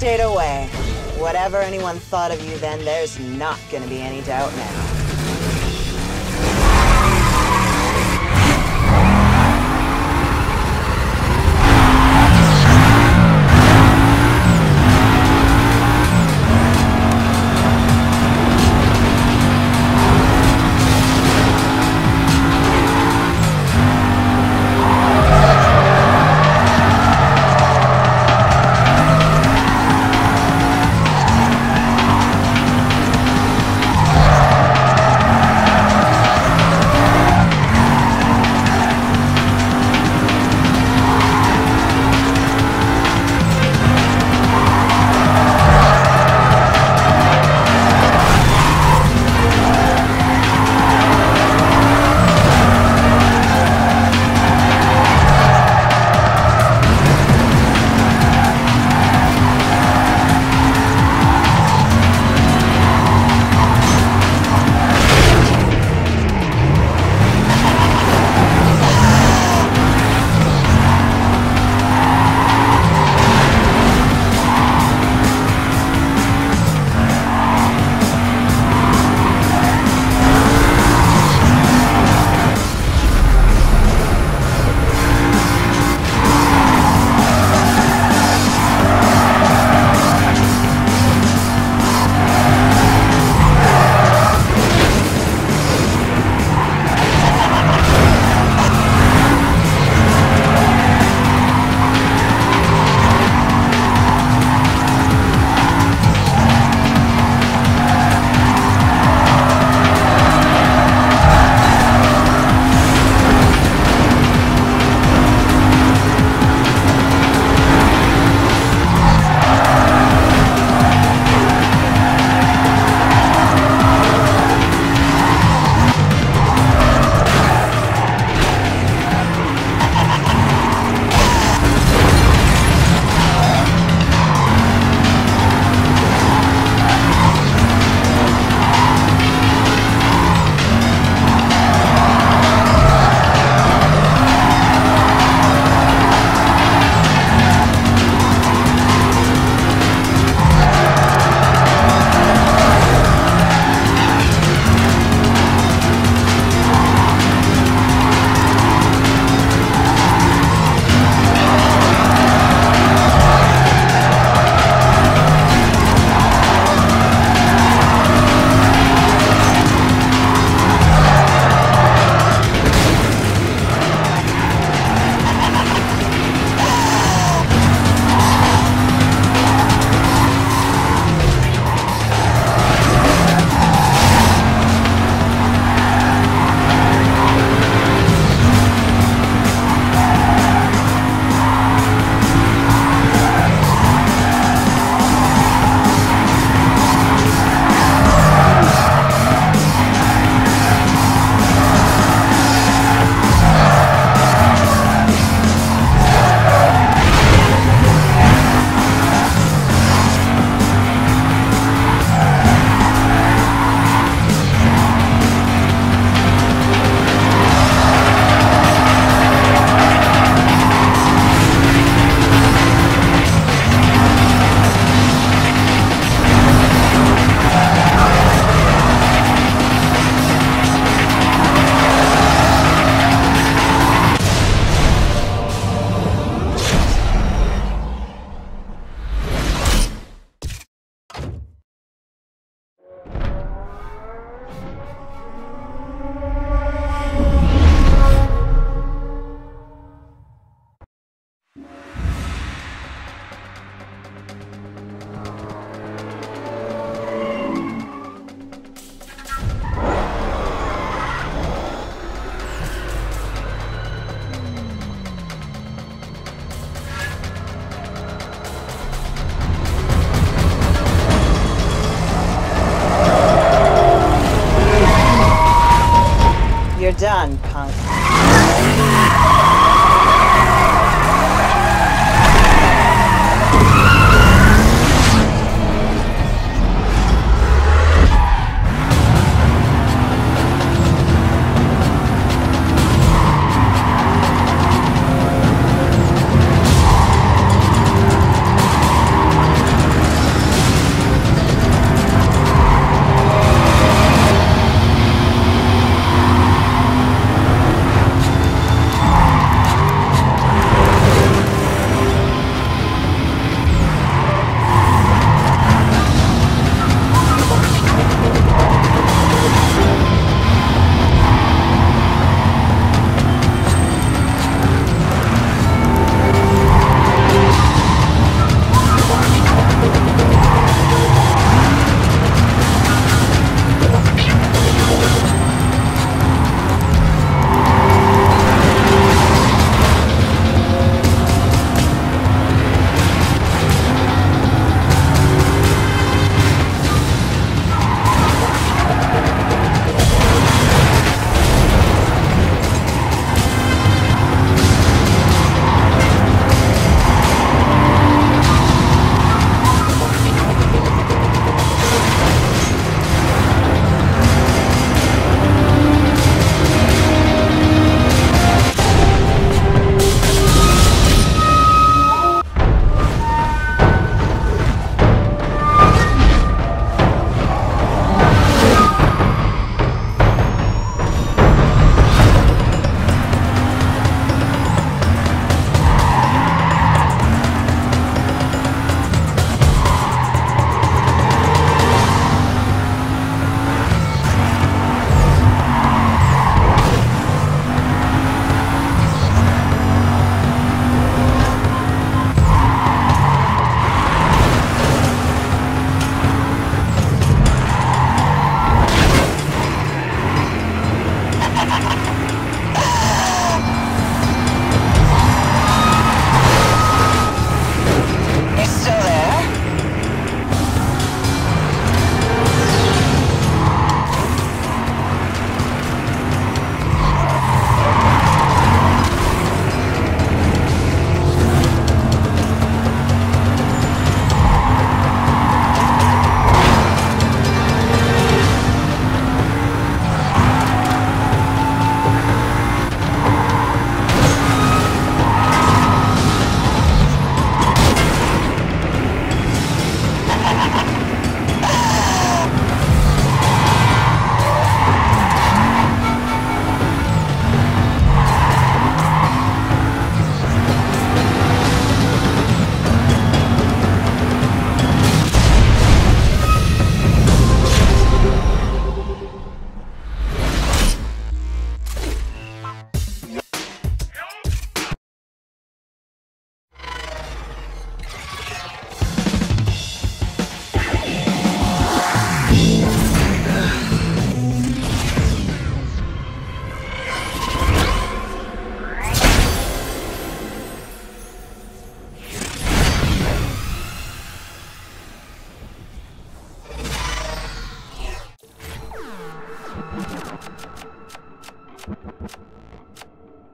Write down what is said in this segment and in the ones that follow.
stayed away. Whatever anyone thought of you then, there's not gonna be any doubt now.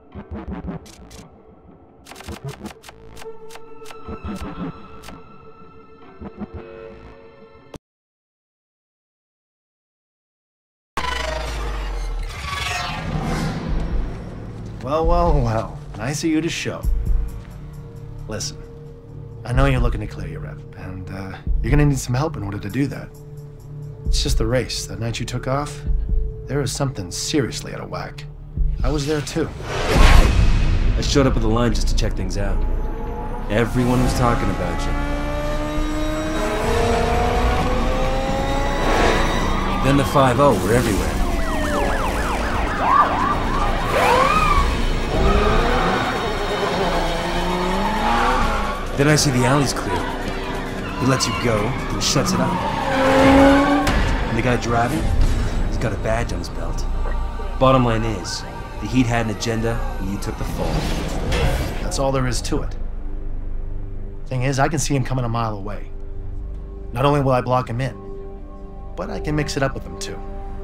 Well, well, well. Nice of you to show. Listen, I know you're looking to clear your rep, and you're gonna need some help in order to do that. It's just the race. That night you took off, there was something seriously out of whack. I was there too. I showed up at the line just to check things out. Everyone was talking about you. Then the 5-0 were everywhere. Then I see the alley's clear. He lets you go and shuts it up. And the guy driving, he's got a badge on his belt. Bottom line is, the Heat had an agenda and you took the fall. That's all there is to it. Thing is, I can see him coming a mile away. Not only will I block him in, but I can mix it up with him too.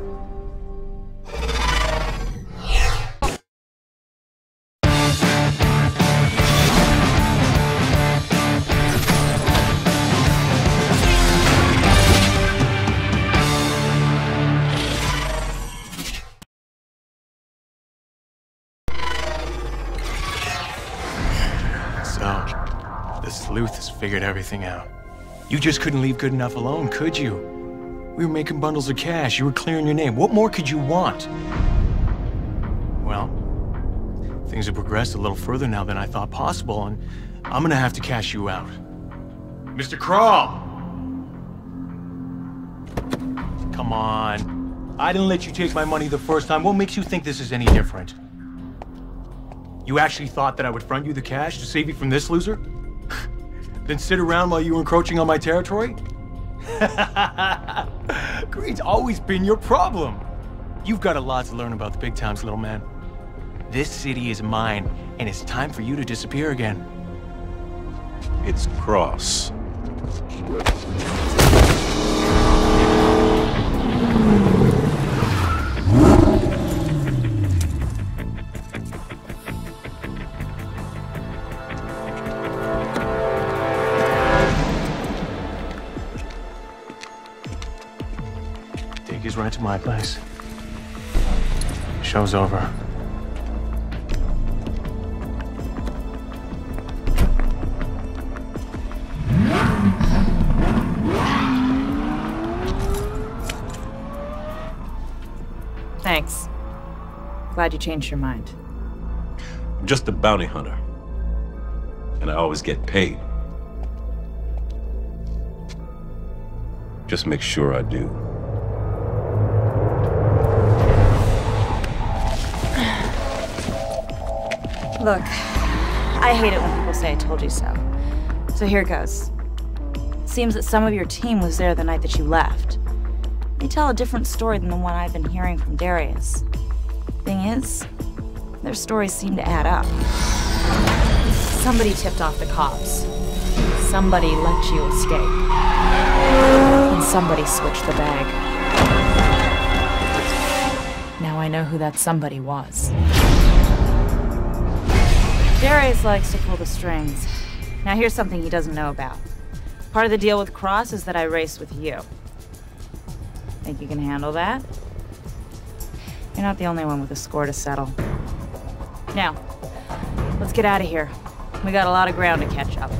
So, the sleuth has figured everything out. You just couldn't leave good enough alone, could you? We were making bundles of cash, you were clearing your name. What more could you want? Well, things have progressed a little further now than I thought possible, and I'm gonna have to cash you out. Mr. Crawl! Come on. I didn't let you take my money the first time. What makes you think this is any different? You actually thought that I would front you the cash to save you from this loser? Then sit around while you were encroaching on my territory? Greed's always been your problem. You've got a lot to learn about the big times, little man. This city is mine, and it's time for you to disappear again. It's Cross. Take his right to my place. Show's over. Thanks. Glad you changed your mind. I'm just a bounty hunter. And I always get paid. Just make sure I do. Look, I hate it when people say I told you so. So here goes. It seems that some of your team was there the night that you left. They tell a different story than the one I've been hearing from Darius. Thing is, their stories seem to add up. Somebody tipped off the cops. Somebody let you escape. And somebody switched the bag. Now I know who that somebody was. Darius likes to pull the strings. Now here's something he doesn't know about. Part of the deal with Cross is that I race with you. Think you can handle that? You're not the only one with a score to settle. Now, let's get out of here. We got a lot of ground to catch up.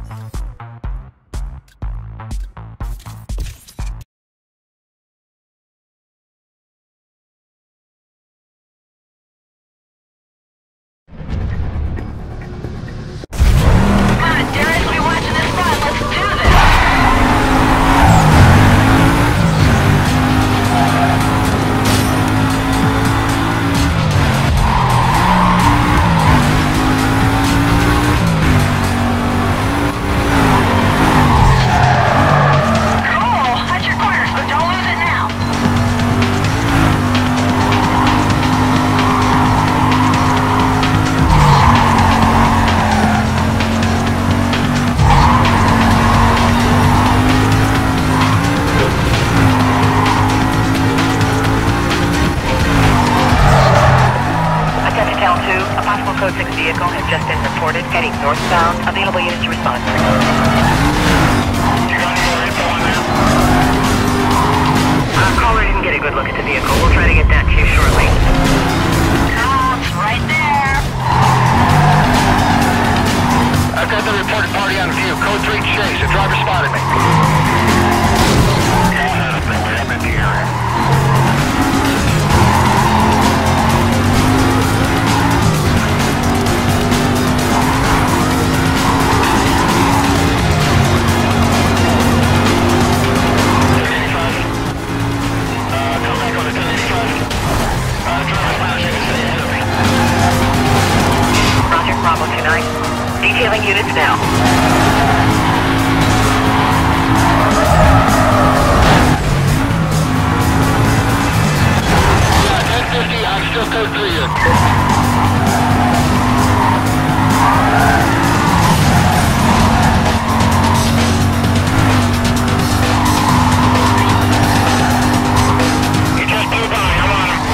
Code 6 vehicle has just been reported heading northbound. Available units to respond. You got any more info on that? Caller didn't get a good look at the vehicle. We'll try to get that to you shortly. Cops, right there. I've got the reported party on view. Code 3 chase. The driver spotted me. I'm in the area. Bravo 29. Detailing units now. Yeah, 1050, I'm still code 3 here. You just blew by, I'm on him.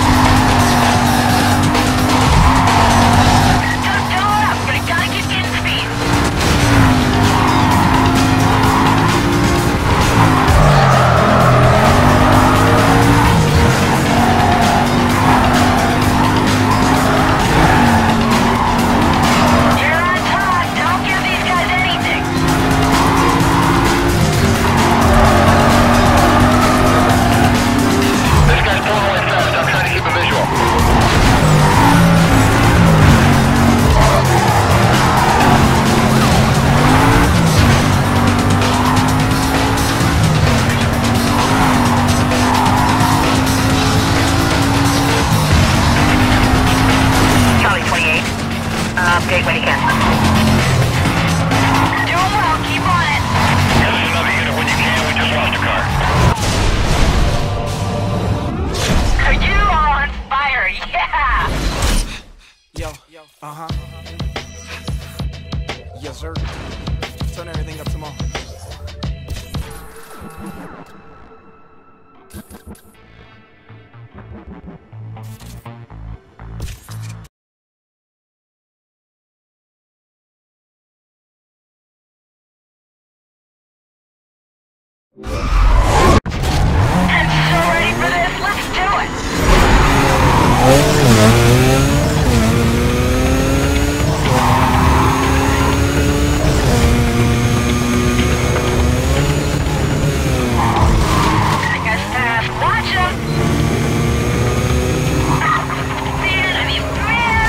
Update when you can. Doing well, keep on it. Get us another unit when you can, we just lost a car. Are you all on fire? Yeah! Yo, Yes, sir. Turn everything up tomorrow. I'm so ready for this, let's do it! I guess fast, watch him! Man, I mean, man!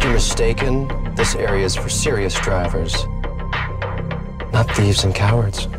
you're mistaken. This area is for serious drivers, not thieves and cowards.